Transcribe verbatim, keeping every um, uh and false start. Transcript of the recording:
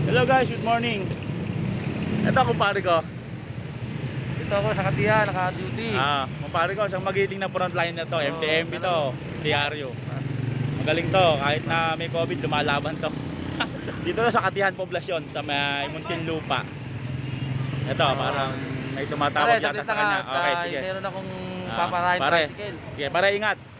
Hello guys, good morning. Ito kumpare ko. Dito ako sa Katiyan, naka-duty. Ah, kumpare ko, siyang magiting na frontline na to. Oh, M T M B to, diaryo. Magaling to, kahit na may COVID, lumalaban to. Dito na sa Katihan Poblasyon, sa may Muntinlupa. Ito, parang may tumatawag Pare, yata sa kanya. Okay, sige. Meron akong Ah, paparahin pare. bicycle. Sige, pare ingat.